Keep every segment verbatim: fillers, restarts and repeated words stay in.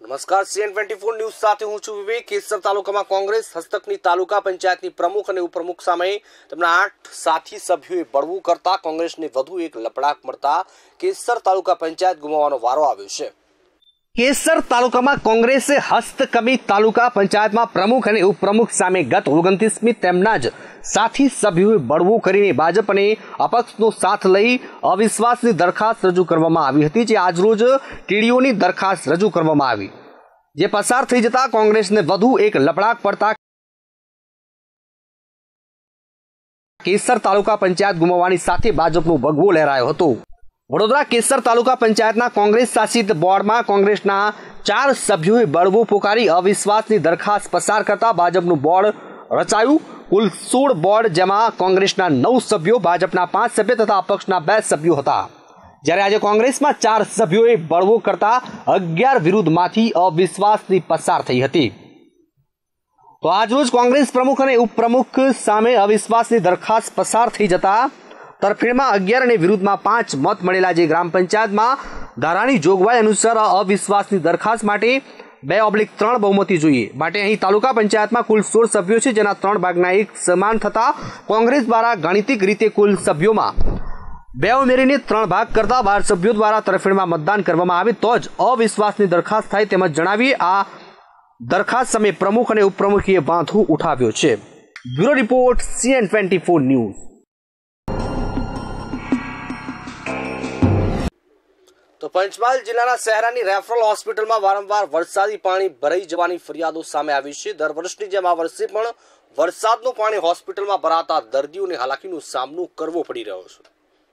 નમસ્કાર CN twenty four news સાથે હું છું વિવેક। કેસર તાલુકામાં કોંગ્રેસ હસ્તકની તાલુકા પંચાયતની પ્રમુખ અને ઉપપ્રમુખ સામે તેમના આઠ સાથી સભ્યોએ બળવું કરતા કોંગ્રેસને વધુ એક લપડાક મળતા કેસર તાલુકા પંચાયત ગુમાવવાનો વારો આવ્યો છે। કેસર તાલુકામાં કોંગ્રેસે હસ્તકમી તાલુકા પંચાયતમાં પ્રમુખ અને ઉપપ્રમુખ સામે ગત ઓગણત્રીસમી તેમના જ સાથી સભ્યોએ બળવું કરીને ભાજપ અને અપક્ષનો સાથ લઈ અવિશ્વાસની દરખાસ્ત રજૂ કરવામાં આવી હતી, જે આજરોજ ટીડીઓની દરખાસ્ત રજૂ કરવામાં આવી, જે પસાર થઈ જતા કોંગ્રેસને વધુ એક લપડાક પડતા કેસર તાલુકા પંચાયત ગુમાવવાની સાથે ભાજપનો ભગવો લહેરાયો હતો। વડોદરા કેસર તાલુકા પંચાયતના કોંગ્રેસ શાસિત બોર્ડમાં કોંગ્રેસના ચાર સભ્યોએ બળવો પોકારી અવિશ્વાસની દરખાસ્ત પસાર કરતા ભાજપનું બોર્ડ રચાયું। કુલ સોળ બોર્ડ, જેમાં કોંગ્રેસના નવ સભ્યો, ભાજપના પાંચ સભ્ય તથા અપક્ષના બે સભ્યો હતા, જ્યારે આજે કોંગ્રેસમાં ચાર સભ્યોએ બળવો કરતા અગિયાર વિરુદ્ધમાંથી અવિશ્વાસની પસાર થઈ હતી। તો આજરોજ કોંગ્રેસ પ્રમુખ અને ઉપપ્રમુખ સામે અવિશ્વાસની દરખાસ્ત પસાર થઈ જતા તરફેણમાં અગિયાર અને વિરુદ્ધમાં પાંચ મત મળેલા, જે ગ્રામ પંચાયતમાં ધારાની જોગવાઈ અનુસાર અવિશ્વાસની દરખાસ્ત માટે બે ઓબ્લિક ત્રણ બહુમતી જોઈએ। માટે અહીં તાલુકા પંચાયતમાં કુલ સોળ સભ્યો છે, જેના ત્રણ ભાગના એક સમાન થતા કોંગ્રેસ દ્વારા ગાણિતિક રીતે કુલ સભ્યોમાં બે ઉમેરીને ત્રણ ભાગ કરતા બાર સભ્યો દ્વારા તરફેણમાં મતદાન કરવામાં આવે તો જ અવિશ્વાસની દરખાસ્ત થાય તેમજ જણાવીએ। આ દરખાસ્ત સામે પ્રમુખ અને ઉપપ્રમુખે બાંધો ઉઠાવ્યો છે। Bureau report CN twenty four news. તો પંચમહાલ જિલ્લાના શહેરાની રેફરલ હોસ્પિટલમાં વારંવાર વરસાદી પાણી ભરાઈ જવાની ફરિયાદો સામે આવી છે। દર વર્ષની જેમ આ વર્ષે પણ વરસાદનું પાણી હોસ્પિટલમાં ભરાતા દર્દીઓને હાલાકીનો સામનો કરવો પડી રહ્યો છે।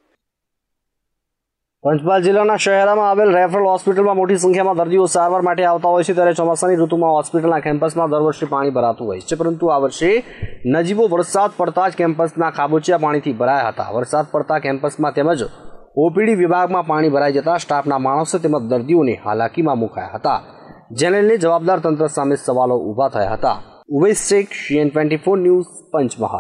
પંચમહાલ જિલ્લાના શહેરામાં આવેલ રેફરલ હોસ્પિટલમાં મોટી સંખ્યામાં દર્દીઓ સારવાર માટે આવતા હોય છે, ત્યારે ચોમાસાની ઋતુમાં હોસ્પિટલના કેમ્પસમાં દર વર્ષે પાણી ભરાતું હોય છે, પરંતુ આ વર્ષે નજીવો વરસાદ પડતા જ કેમ્પસના ખાબોચિયા પાણીથી ભરાયા હતા। વરસાદ પડતા કેમ્પસમાં તેમજ ઓપીડી વિભાગમાં પાણી ભરાઈ જતા સ્ટાફના માણસો તેમજ દર્દીઓને હાલાકીમાં મુકાયા હતા, જેને લઈને જવાબદાર તંત્ર સામે સવાલો ઉભા થયા હતા। Uvesh Shaikh, CN twenty four news, Panchmahal.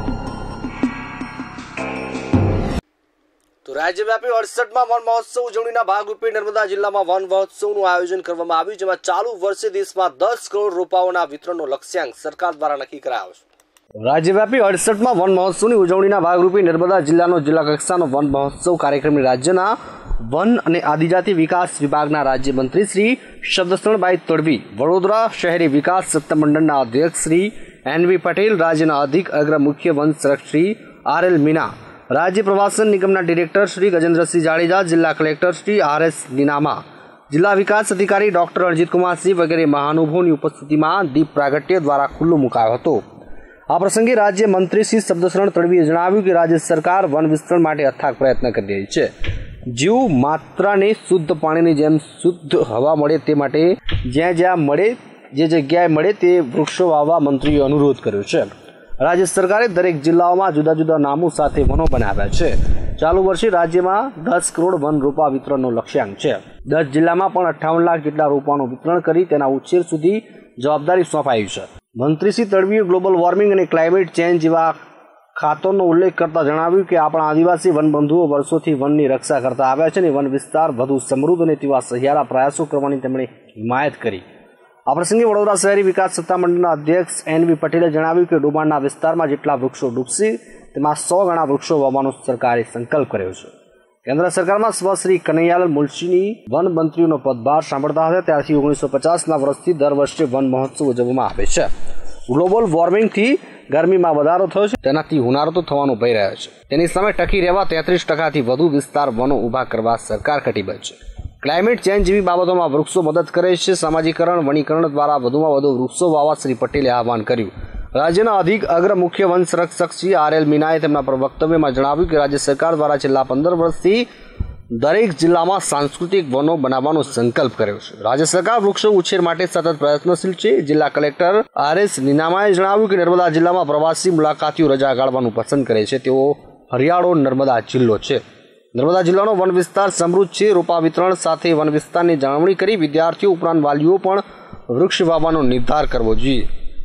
તો રાજ્યવ્યાપી અડસઠમાં વન મહોત્સવ ઉજવણીના ભાગરૂપે નર્મદા જિલ્લામાં વન મહોત્સવનું આયોજન કરવામાં આવ્યું, જેમાં ચાલુ વર્ષે દેશમાં દસ કરોડ રોપાઓના વિતરણનો લક્ષ્યાંક સરકાર દ્વારા નક્કી કરાયો છે। રાજ્યવ્યાપી અડસઠમાં વન મહોત્સવની ઉજવણીના ભાગરૂપે નર્મદા જિલ્લાનો જિલ્લા કક્ષાનો વન મહોત્સવ કાર્યક્રમની રાજ્યના વન અને આદિજાતિ વિકાસ વિભાગના રાજ્યમંત્રી શ્રી શબ્દશરણભાઈ તડવી, વડોદરા શહેરી વિકાસ સત્તામંડળના અધ્યક્ષ શ્રી એનવી પટેલ, રાજ્યના અધિક અગ્ર મુખ્ય વન સંરક્ષક શ્રી આર એલ મીના, રાજ્ય પ્રવાસન નિગમના ડિરેક્ટર શ્રી ગજેન્દ્રસિંહ જાડેજા, જિલ્લા collector Shri R S Ninama, જિલ્લા વિકાસ અધિકારી ડોક્ટર અરજીતકુમારસિંહ વગેરે મહાનુભાવોની ઉપસ્થિતિમાં દીપ પ્રાગટ્ય દ્વારા ખુલ્લો મુકાયો હતો। આ પ્રસંગે રાજ્ય મંત્રી શ્રી શબ્દશરણ તડવીએ જણાવ્યું કે રાજ્ય સરકાર વન વિસ્તરણ માટે અથાગ પ્રયત્ન કરી રહી છે। જીવ માત્રને શુદ્ધ પાણીની જેમ શુદ્ધ હવા મળે તે માટે જ્યાં જ્યાં મળે જે જગ્યાએ મળે તે વૃક્ષો વાવવા મંત્રીએ અનુરોધ કર્યો છે। રાજ્ય સરકારે દરેક જિલ્લાઓમાં જુદા જુદા નામો સાથે વનો બનાવ્યા છે। ચાલુ વર્ષે રાજ્યમાં દસ કરોડ વન રોપા વિતરણનો લક્ષ્યાંક છે। દસ જિલ્લામાં પણ અઠ્ઠાવન લાખ જેટલા રોપાનું વિતરણ કરી તેના ઉછેર સુધી જવાબદારી સોંપાઈ છે। મંત્રી શ્રી તડવીએ ગ્લોબલ વોર્મિંગ અને ક્લાઇમેટ ચેન્જ જેવા ખાતોનો ઉલ્લેખ કરતા જણાવ્યું કે આપણા આદિવાસી વનબંધુઓ વર્ષોથી વનની રક્ષા કરતા આવ્યા છે અને વન વિસ્તાર વધુ સમૃદ્ધ અને તેવા સહિયારા પ્રયાસો કરવાની તેમણે હિમાયત કરી। આ પ્રસંગે વડોદરા શહેરી વિકાસ સત્તામંડળના અધ્યક્ષ એનવી પટેલે જણાવ્યું કે ડોબાણના વિસ્તારમાં જેટલા વૃક્ષો ડૂબશે તેમાં સો ગણા વૃક્ષો વાવવાનો સરકારે સંકલ્પ કર્યો છે। કેન્દ્ર સરકારમાં સ્વ શ્રી કનૈયાલાલ મુનશીની વન મંત્રીનો પદભાર સાંભળતા હતા ત્યારથી ઓગણીસો પચાસના વર્ષથી દર વર્ષે વન મહોત્સવ ઉજવવામાં આવે છે। ગ્લોબલ વોર્મિંગથી ગરમીમાં વધારો થયો છે, તેનાથી હુનારતો થવાનો ભય રહ્યો છે, તેની સામે ટકી રહેવા તેત્રીસ ટકાથી વધુ વિસ્તાર વનો ઊભા કરવા સરકાર કટિબદ્ધ છે। ક્લાઇમેટ ચેન્જ જેવી બાબતોમાં વૃક્ષો મદદ કરે છે। સામાજિકરણ વનીકરણ દ્વારા વધુમાં વધુ વૃક્ષો વાવવા શ્રી પટેલે આહવાન કર્યું। રાજ્યના અધિક અગ્ર મુખ્ય વન સંરક્ષક શ્રી આર એલ મીનાએ તેમના વક્તવ્યમાં જણાવ્યું કે રાજ્ય સરકાર દ્વારા છેલ્લા પંદર વર્ષથી દરેક જિલ્લામાં સાંસ્કૃતિક વનો બનાવવાનો સંકલ્પ કર્યો છે। રાજ્ય સરકાર વૃક્ષો ઉછેર માટે સતત પ્રયત્નશીલ છે। જિલ્લા કલેક્ટર આર એસ નીનામાએ જણાવ્યું કે નર્મદા જિલ્લામાં પ્રવાસી મુલાકાતીઓ રજા ગાળવાનું પસંદ કરે છે, તેઓ હરિયાળો નર્મદા જિલ્લો છે। નર્મદા જિલ્લાનો વન વિસ્તાર સમૃદ્ધ છે। રોપા વિતરણ સાથે વન વિસ્તારની જાળવણી કરી વિદ્યાર્થીઓ ઉપરાંત વાલીઓ પણ વૃક્ષ વાવવાનો નિર્ધાર કરવો જોઈએ।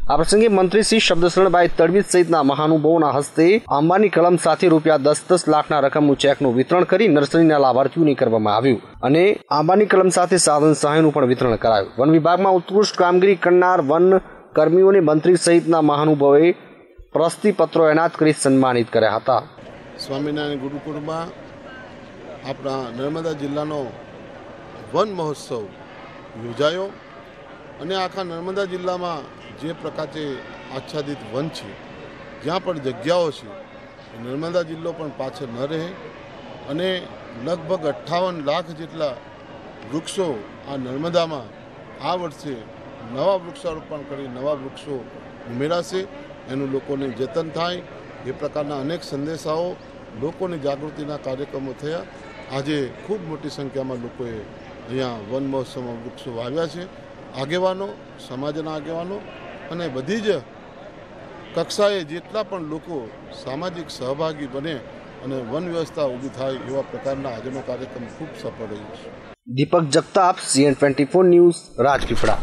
આ પ્રસંગે મંત્રી શ્રી શબ્દશરણભાઈ તડવી સહિતના મહાનુભાવોના હસ્તે આંબાની કલમ સાથે રૂપિયા દસ દસ લાખના રકમનું ચેકનું વિતરણ કરી નર્સરીના લાભાર્થીઓને કરવામાં આવ્યું અને આંબાની કલમ સાથે સાધન સહાયનું પણ વિતરણ કરાયું. વન વિભાગમાં ઉત્કૃષ્ટ કામગીરી કરનાર વન કર્મીઓને મંત્રી સહિતના મહાનુભાવોએ પ્રશસ્તિપત્રો એનાયત કરી સન્માનિત કર્યા હતા. સ્વામિનારાયણ ગુરુકુળમાં આપણા નર્મદા જિલ્લાનો વન મહોત્સવ યોજાયો અને આખા નર્મદા જિલ્લામાં જે પ્રકારે આચ્છાદિત વન છે, જ્યાં પણ જગ્યાઓ છે, નર્મદા જિલ્લો પણ પાછળ ન રહે અને લગભગ અઠ્ઠાવન લાખ જેટલા વૃક્ષો આ નર્મદામાં આ વર્ષે નવા વૃક્ષારોપણ કરી નવા વૃક્ષો ઉમેરાશે, એનું લોકોને જતન થાય એ પ્રકારના અનેક સંદેશાઓ, લોકોની જાગૃતિના કાર્યક્રમો થયા. આજે ખૂબ મોટી સંખ્યામાં લોકોએ અહીંયા વન મહોત્સવમાં વૃક્ષો વાવ્યા છે. આગેવાનો, સમાજના આગેવાનો અને બધી જ કક્ષાએ જેટલા પણ લોકો સામાજિક સહભાગી બને અને વન વ્યવસ્થા ઊભી થાય એવા પ્રકારના આજનો કાર્યક્રમ ખૂબ સફળ રહ્યો છે. Deepak Jagtap, CN twenty four news, Rajpipla.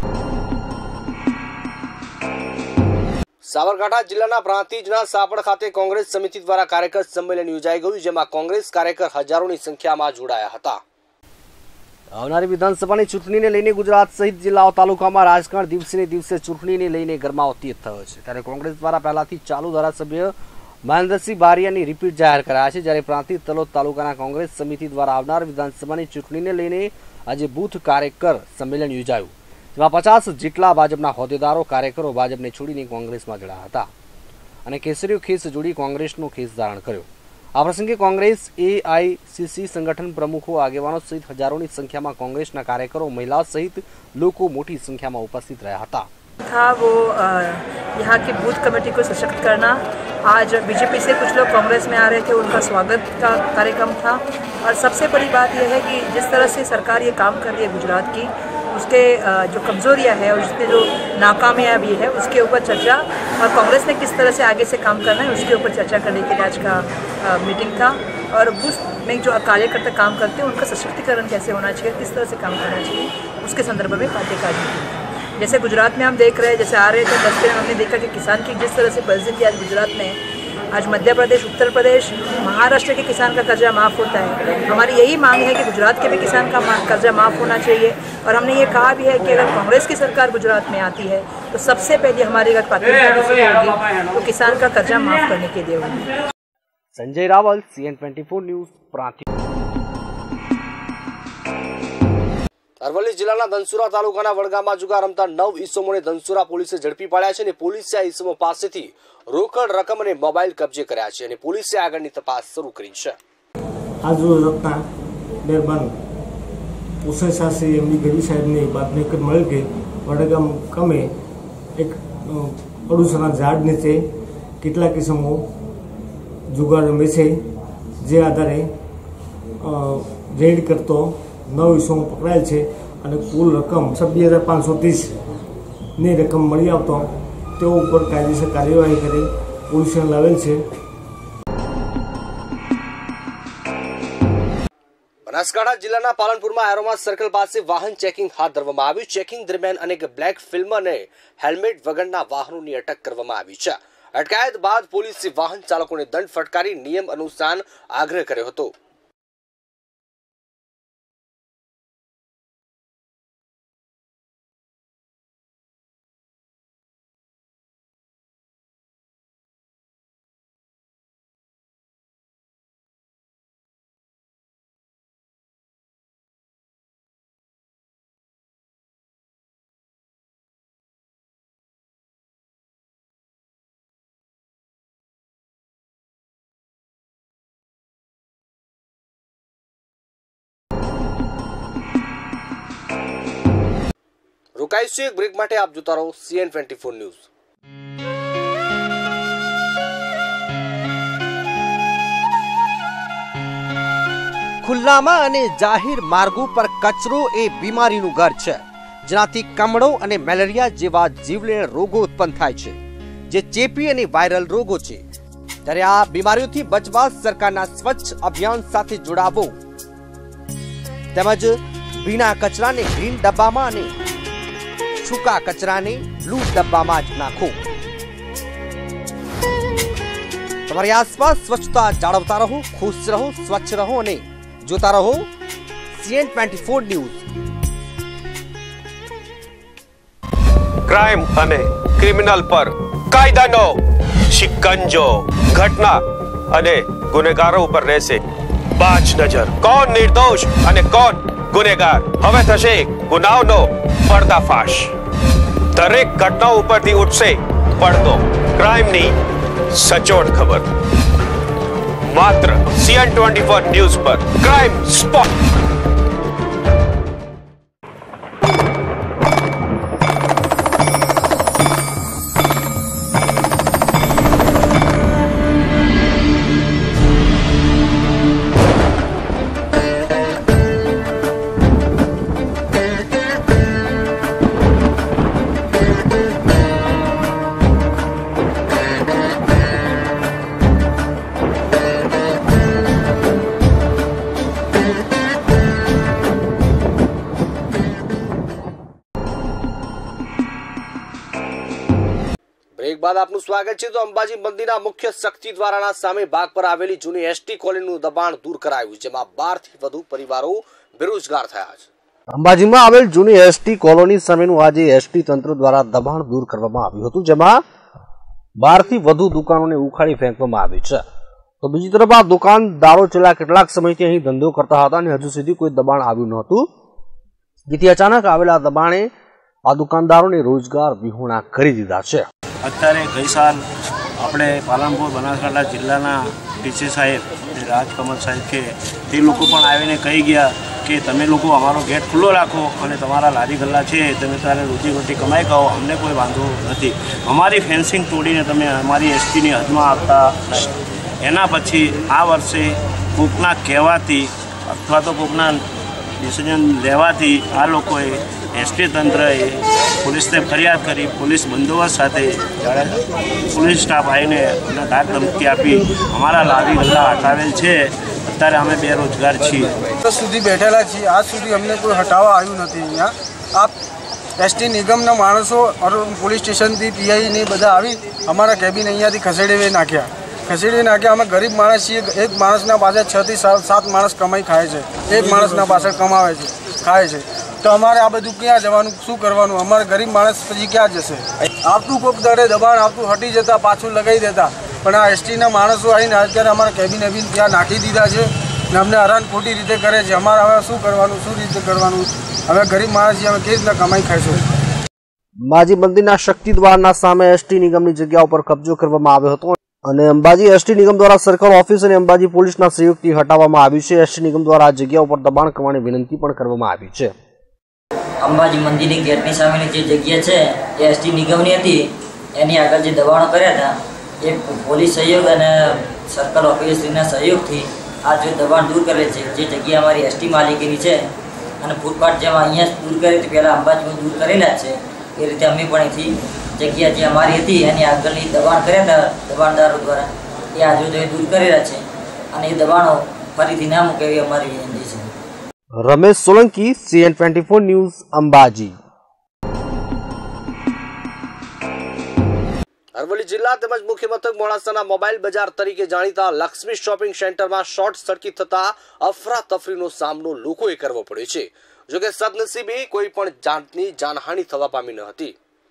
Sabarkantha જિલ્લાના પ્રાંતિજના સાપડ ખાતે કોંગ્રેસ સમિતિ દ્વારા કાર્યકર સંમેલન યોજાઈ ગયું, જેમાં કોંગ્રેસ કાર્યકર હજારોની સંખ્યામાં જોડાયા હતા. આવનારી વિધાનસભાની ચૂંટણીને લઈને ગુજરાત સહિત જિલ્લાઓ તાલુકામાં રાજકારણ દિવસે દિવસે ચૂંટણીને લઈને ગરમાવો તેજ થયો છે. ત્યારે કોંગ્રેસ દ્વારા પહેલાથી ચાલુ ધારાસભ્ય મહેન્દ્રસિંહ બારિયાની રિપીટ જાહેર કરાયા છે. જ્યારે પ્રાંતિજ તલોદ તાલુકાના કોંગ્રેસ સમિતિ દ્વારા આવનાર વિધાનસભાની ચૂંટણીને લઈને આજે બૂથ કાર્યકર સંમેલન યોજાયું, જેમાં પચાસ જેટલા ભાજપના હોદ્દેદારો કાર્યકરો ભાજપને છોડીને કોંગ્રેસમાં જોડાયા હતા અને કેસરીઓ ખેસ જોડી કોંગ્રેસનો ખેસ ધારણ કર્યો. આ પ્રસંગે કોંગ્રેસ એઆઈસીસી સંગઠન પ્રમુખો, આગેવાનો સહિત હજારોની સંખ્યામાં કોંગ્રેસના કાર્યકરો, મહિલાઓ સહિત લોકો મોટી સંખ્યામાં ઉપસ્થિત રહ્યા હતા. था वो यहाँ की बूथ कमेटी को सशक्त करना. आज बीजेपी से कुछ लोग कांग्रेस में आ रहे थे, उनका स्वागत का कार्यक्रम था. और सबसे बड़ी बात यह है कि जिस तरह से सरकार ये काम कर रही है गुजरात की, उसके जो कमज़ोरियाँ है और उसके जो नाकामयाबी है उसके ऊपर चर्चा, और कांग्रेस ने किस तरह से आगे से काम करना है उसके ऊपर चर्चा करने के लिए आज का मीटिंग था. और बूथ में जो कार्यकर्ता काम करते हैं उनका सशक्तिकरण कैसे होना चाहिए, किस तरह से काम करना चाहिए, उसके संदर्भ में बातें की मीटिंग. जैसे गुजरात में हम देख रहे हैं, जैसे आ रहे थे बस्ती में हमने देखा कि किसान की जिस तरह से परिस्थिति आज गुजरात में, आज मध्य प्रदेश, उत्तर प्रदेश, महाराष्ट्र के किसान का कर्जा माफ़ होता है. हमारी यही मांग है कि गुजरात के भी किसान का कर्जा माफ़ होना चाहिए. और हमने ये कहा भी है कि अगर कांग्रेस की सरकार गुजरात में आती है तो सबसे पहले हमारी अगर प्राथमिकता होगी तो किसान का कर्जा माफ़ करने के लिए होगी. Sanjay Raval, CN twenty four news, Prantij. Aravalli જિલ્લાના ધનસુરા તાલુકાના વડગામમાં જુગાર રમતા નવ ઈસમોને ધનસુરા પોલીસે ઝડપી પાડ્યા છે અને પોલીસે આ ઈસમો પાસેથી રોકડ રકમ અને મોબાઈલ કબજે કર્યા છે અને પોલીસે આગળની તપાસ શરૂ કરી છે. આજરોજ રત્ના મહેરબાન ઉસૈ શાસી એમની ગઢવી સાહેબની બાતમી મળી કે વડગામ ગામે એક અડુસરના ઝાડ નીચે કેટલાક ઈસમો જુગાર રમે છે, જે આધારે રેડ કરતો નવ ઈસમો પકડાયેલ છે અને કુલ રકમ છવ્વીસ હજાર પાંચસો ત્રીસની રકમ મળી આવતો તેઓ ઉપર કાયદેસર કાર્યવાહી કરી પોલીસને લાવેલ છે. બનાસકાંઠા જિલ્લાના પાલનપુરમાં એરોમા સર્કલ પાસે વાહન ચેકિંગ હાથ ધરવામાં આવ્યું. ચેકિંગ દરમિયાન અનેક બ્લેક ફિલ્મ અને હેલ્મેટ વગરના વાહનોની અટક કરવામાં આવી છે. અટકાયત બાદ પોલીસે વાહન ચાલકોને દંડ ફટકારી નિયમ અનુસાર આગ્રહ કર્યો હતો. રોકાઈશું એક બ્રેક માટે. આપ જોતા રહો સીએન ટ્વેન્ટી ફોર ન્યૂઝ. ખુલ્લામાં અને જાહેર માર્ગો પર કચરો એ બીમારીનું ઘર છે, જેનાથી કમળો અને મેલેરિયા જેવા જીવલેણ રોગો ઉત્પન્ન થાય છે, જે ચેપી અને વાયરલ રોગો છે. ત્યારે આ બીમારીઓથી બચવા સરકારના સ્વચ્છ અભિયાન સાથે જોડાવો તેમજ ભીના કચરાને ગ્રીન ડબ્બામાં અને સૂકા કચરાને લૂંટ ડબ્બામાં જ નાખો. તમારી આસપાસ સ્વચ્છતા જાળવતા રહો, ખુશ રહો, સ્વચ્છ રહો અને જોતા રહો CN twenty four news. Crime અને ક્રિમિનલ પર કાયદાનો શિકંજો, ઘટના અને ગુનેગારો ઉપર રહેશે પાંચ નજર. કોણ નિર્દોષ અને કોણ ગુનેગાર, હવે થશે ગુનાઓનો પર્દાફાશ. દરેક ઘટનાઓ ઉપરથી ઉઠશે પડદો. ક્રાઇમની સચોટ ખબર માત્ર સીએન ટ્વેન્ટી ફોર ન્યૂઝ પર. Crime spot. બ્રેક બાદ આપનું સ્વાગત છે. તો અંબાજી મંદિરના મુખ્ય શક્તિ દ્વારાના સામે ભાગ પર આવેલી જૂની એસટી કોલોનીનું દબાણ દૂર કરાયું, જેમાં બાર થી વધુ પરિવારો બેરોજગાર થયા છે. અંબાજીમાં આવેલ જૂની એસટી કોલોની સામેનું આજે એસટી તંત્ર દ્વારા દબાણ દૂર કરવામાં આવ્યું હતું, જેમાં બાર થી વધુ દુકાનોને ઉખાડી ફેંકવામાં આવી છે. તો બીજી તરફ આ દુકાનદારો છેલ્લા કેટલાક સમયથી અહીં ધંધો કરતા હતા અને હજુ સુધી કોઈ દબાણ આવ્યું નહોતું, જેથી અચાનક આવેલા દબાણે આ દુકાનદારોને રોજગાર વિહોણા કરી દીધા છે. અત્યારે ગઈ સાલ આપણે પાલનપુર બનાસકાંઠા જિલ્લાના ડીસી સાહેબ રાજકમલ સાહેબ છે, તે લોકો પણ આવીને કહી ગયા કે તમે લોકો અમારો ગેટ ખુલ્લો રાખો અને તમારા લારી ગલ્લા છે તમે તારે રોજી રોટી કમાઈ ખાઓ, અમને કોઈ વાંધો નથી. અમારી ફેન્સિંગ તોડીને તમે અમારી એસટીની હદમાં આવતા. એના પછી આ વર્ષે કોકના કહેવાથી અથવા તો કોકના ડિસિઝન લેવાથી આ લોકોએ એસટી તંત્રએ પોલીસને ફરિયાદ કરી. પોલીસ બંદોબસ્ત સાથે જ્યારે પોલીસ સ્ટાફ આવીને અમને ધાક ધમકી આપી અમારા લારી ગલ્લા હટાવેલ છે. અત્યારે અમે બેરોજગાર છીએ. સુધી બેઠેલા છીએ, આજ સુધી અમને કોઈ હટાવવા આવ્યું નથી. અહીંયા આ એસટી નિગમના માણસો પોલીસ સ્ટેશનથી પીઆઈને બધા આવી અમારા કેબિન અહીંયાથી ખસેડી નાખ્યા ખસેડી નાખ્યા અમે ગરીબ માણસ છીએ. એક માણસના પાછળ છ થી સાત માણસ કમાઈ ખાય છે, એક માણસના પાછળ કમાવે છે ખાય છે. તો અમારે આ બધું ક્યાં જવાનું, શું કરવાનું? અમારે ગરીબ માણસ પછી ક્યાં જશે? આવતું કોઈક દરે દબાણ આવતું હટી જતા, પાછું લગાવી દેતા. પણ આ એસટીના માણસો આવીને અત્યારે અમારા કેબિન એબિન ત્યાં નાખી દીધા છે ને અમને હેરાન ખોટી રીતે કરે છે. અમારે હવે શું કરવાનું, શું રીતે કરવાનું? હવે ગરીબ માણસ છીએ, અમે કેવી રીતના કમાઈ ખાઈશું? અંબાજી મંદિરના શક્તિ દ્વારના સામે એસટી નિગમની જગ્યા ઉપર કબજો કરવામાં આવ્યો હતો અને અંબાજી એસટી નિગમ દ્વારા સર્કલ ઓફિસ અને અંબાજી પોલીસના સહયોગથી હટાવવામાં આવ્યું છે. એસટી નિગમ દ્વારા આ જગ્યા ઉપર દબાણ કરવાની વિનંતી પણ કરવામાં આવી છે. અંબાજી મંદિરની ગેટની સામેની જે જગ્યા છે એ એસટી નિગમની હતી. એની આગળ જે દબાણો કર્યા હતા એ પોલીસ સહયોગ અને સર્કલ ઓફિસના સહયોગથી આ જે દબાણ દૂર કરે છે. જે જગ્યા અમારી એસટી માલિકીની છે અને ફૂટપાથ જેમાં અહીંયા દૂર કરી હતી, પહેલાં અંબાજીમાં દૂર કરેલા જ છે, એ રીતે અમે પણ અહીંથી જગ્યા જે અમારી હતી એની આગળની દબાણ કર્યા હતા દબાણદારો દ્વારા, એ આજે તો એ દૂર કરેલા છે અને એ દબાણો ફરીથી ના મૂકે એવી અમારી વિનંતી છે. Ramesh Solanki, CN twenty four news, Ambaji. Aravalli જિલ્લા તેમજ મુખ્ય મથક મોડાસાના મોબાઈલ બજાર તરીકે જાણીતા લક્ષ્મી શોપિંગ સેન્ટરમાં શોર્ટ સર્કિટ થતા અફરાતફરીનો સામનો લોકોએ કરવો પડ્યો છે. જોકે સદનસીબે કોઈ પણ જાતની જાનહાનિ થવા પામી ન હતી.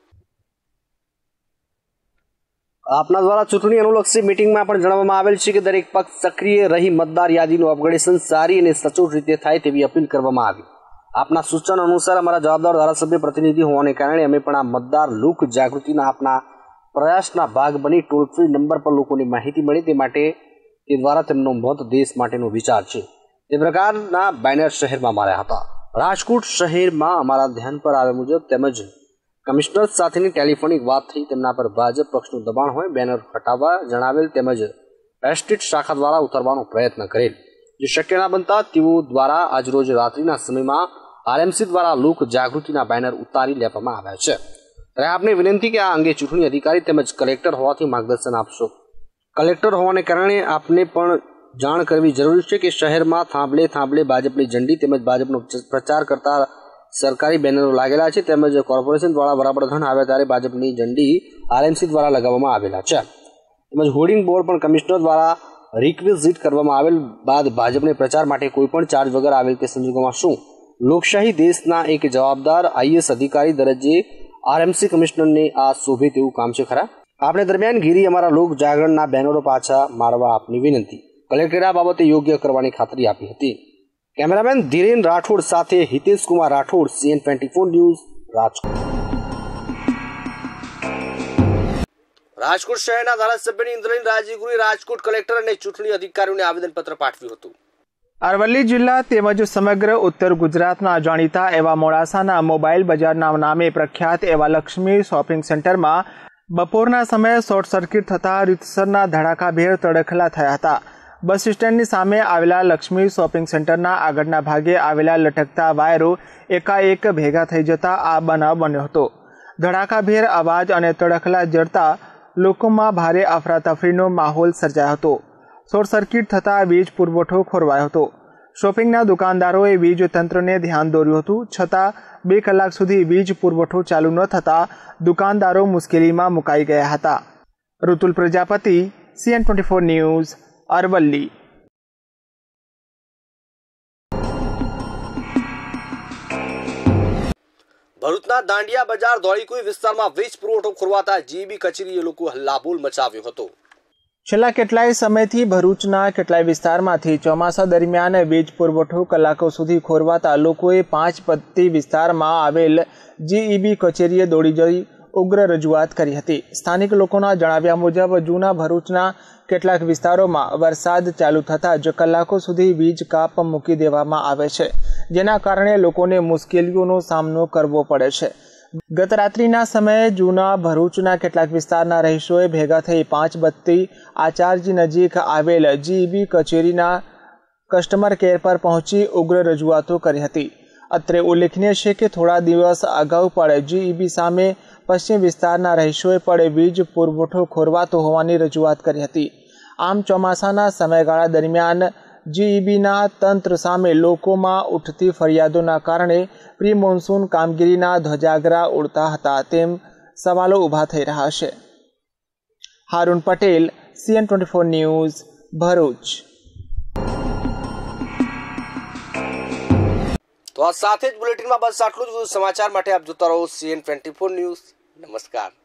આપના દ્વારા ચૂંટણી અનુલક્ષી મીટિંગમાં પણ જણાવવામાં આવેલ છે કે દરેક પક્ષ સક્રિય રહી મતદાર યાદીનું અપગ્રેડેશન સારી અને સચોટ રીતે થાય તેવી અપીલ કરવામાં આવી. આપના સૂચન અનુસાર અમારા જવાબદાર ધારાસભ્ય પ્રતિનિધિ હોવાને કારણે અમે પણ આ મતદાર લોક જાગૃતિના આપના પ્રયાસના ભાગ બની ટોલ ફ્રી નંબર પર લોકોની માહિતી મળે તે માટે તે દ્વારા તેમનો મત દેશ માટેનો વિચાર છે તે પ્રકારના બેનર શહેરમાં માર્યા હતા. રાજકોટ શહેરમાં અમારા ધ્યાન પર આવ્યા મુજબ તેમજ કમિશનર સાથેની ટેલિફોનિક વાત થઈ. તેમના પર ભાજપ પક્ષનું દબાણ હોય બેનર હટાવવા જણાવેલ તેમજ એસટી શાખા દ્વારા ઉતારવાનો પ્રયત્ન કરેલ. જે શક્ય ના બનતા તેઓ દ્વારા આજરોજ રાત્રિના સમયમાં આરએમસી દ્વારા લોક જાગૃતિના બેનર ઉતારી લેવામાં આવ્યા છે. ત્યારે આપને વિનંતી કે આ અંગે ચૂંટણી અધિકારી તેમજ કલેક્ટર હોવાથી માર્ગદર્શન આપશો. કલેક્ટર હોવાને કારણે આપને પણ જાણ કરવી જરૂરી છે કે શહેરમાં થાંભલે થાંભલે ભાજપની ઝંડી તેમજ ભાજપનો પ્રચાર કરતા સરકારી બેનરો લાગેલા છે તેમજ કોર્પોરેશન દ્વારા વડાપ્રધાન આવ્યા ત્યારે ભાજપની ઝંડી આરએમસી દ્વારા લગાવવામાં આવેલા છે તેમજ હોર્ડિંગ બોર્ડ પણ કમિશનર દ્વારા રિક્વેઝિટ કરવામાં આવેલ બાદ ભાજપને પ્રચાર માટે કોઈપણ ચાર્જ વગર આવેલ તે સંજોગોમાં શું લોકશાહી દેશના એક જવાબદાર આઈએએસ અધિકારી દરજ્જે આરએમસી કમિશનરને આ શોભે તેવું કામ છે ખરા? આપણે દરમિયાન ગીરી અમારા લોક જાગરણના બેનરો પાછા મારવા આપની વિનંતી. કલેક્ટરે આ બાબતે યોગ્ય કરવાની ખાતરી આપી હતી. કેમેરામેન ધીરેન રાઠોડ સાથે Hitesh Kumar Rathod, CN twenty four news, Rajkot. Rajkot શહેરના ધારાસભ્યની ઇન્દ્રનીલ રાજીગુરુએ રાજકોટ કલેક્ટર અને ચૂંટણી અધિકારીઓને આવેદનપત્ર પાઠવ્યું હતું. અરવલ્લી જિલ્લા તેમજ સમગ્ર ઉત્તર ગુજરાતના જાણીતા એવા મોડાસાના મોબાઈલ બજારના નામે પ્રખ્યાત એવા લક્ષ્મી શોપિંગ સેન્ટરમાં બપોરના સમયે શોર્ટ સર્કિટ થતાં રીતસરના ધડાકાભેર તડખલા થયા હતા. બસ સ્ટેન્ડની સામે આવેલા લક્ષ્મી શોપિંગ સેન્ટરના આગળના ભાગે આવેલા લટકતા વાયરો એકાએક ભેગા થઈ જતા આ બનાવ બન્યો હતો. ધડાકાભેર અવાજ અને તડખલા જડતા લોકોમાં ભારે અફરાતફરીનો માહોલ સર્જાયો હતો. શોર્ટ સર્કિટ થતાં વીજ પુરવઠો ખોરવાયો હતો. શોપિંગના દુકાનદારોએ વીજ તંત્રને ધ્યાન દોર્યું હતું, છતાં બે કલાક સુધી વીજ પુરવઠો ચાલુ ન થતાં દુકાનદારો મુશ્કેલીમાં મુકાઈ ગયા હતા. Rutul Prajapati, CN twenty four news, Aravalli. ભરૂચના દાંડિયા બજાર ધોળીકુઈ વિસ્તારમાં વીજ પુરવઠો ખોરવાતા જીઈબી કચેરીએ લોકો હલ્લાબોલ મચાવ્યો હતો. છેલ્લા કેટલાય સમયથી ભરૂચના કેટલાય વિસ્તારમાંથી ચોમાસા દરમિયાન વીજ પુરવઠો કલાકો સુધી ખોરવાતા લોકોએ પાંચ પત્તી વિસ્તારમાં આવેલ જીઈબી કચેરીએ દોડી જઈ ઉગ્ર રજૂઆત કરી હતી. સ્થાનિક લોકોના જણાવ્યા મુજબ જૂના ભરૂચના કેટલાક વિસ્તારોમાં વરસાદ ચાલુ થતાં જ કલાકો સુધી વીજ કાપ મૂકી દેવામાં આવે છે, જેના કારણે લોકોને મુશ્કેલીઓનો સામનો કરવો પડે છે. ગત રાત્રિના સમયે જૂના ભરૂચના કેટલાક વિસ્તારના રહીશોએ ભેગા થઈ પાંચ બત્તી આચાર્ય નજીક આવેલ જીઈબી કચેરીના કસ્ટમર કેર પર પહોંચી ઉગ્ર રજૂઆતો કરી હતી. અત્રે ઉલ્લેખનીય છે કે થોડા દિવસ અગાઉ પણ જીઈબી સામે પશ્ચિમ વિસ્તારના રહીશોએ પણ વીજ પુરવઠો ખોરવાતો હોવાની રજૂઆત કરી હતી. આમ ચોમાસાના સમયગાળા દરમિયાન જીઈબીના તંત્ર સામે લોકોમાં ઉઠતી ફરિયાદોના કારણે પ્રી મોન્સૂન કામગીરીના ધજાગરા ઉડતા હતા તેમ સવાલો ઊભા થઈ રહ્યા છે. Haroon Patel, CN twenty four news, Bharuch. તો આ સાથે જ બુલેટિનમાં બસ આટલું જ. સમાચાર માટે આપ જોતા રહો સીએન ટ્વેન્ટી ફોર ન્યૂઝ. નમસ્કાર.